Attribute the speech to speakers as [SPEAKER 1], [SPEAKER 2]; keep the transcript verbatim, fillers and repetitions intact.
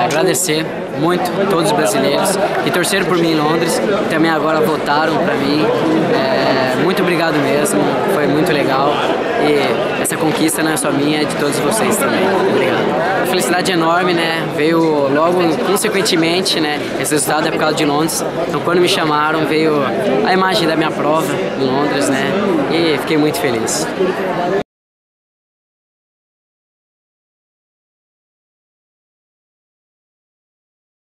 [SPEAKER 1] é, agradecer muito a todos os brasileiros que torceram por mim em Londres, também agora votaram para mim. É, muito obrigado mesmo, foi muito legal e essa conquista não é só minha, é de todos vocês também. Obrigado. Uma felicidade enorme, né? Veio logo, consequentemente, né? Esse resultado é por causa de Londres. Então, quando me chamaram, veio a imagem da minha prova em Londres, né? E fiquei muito feliz.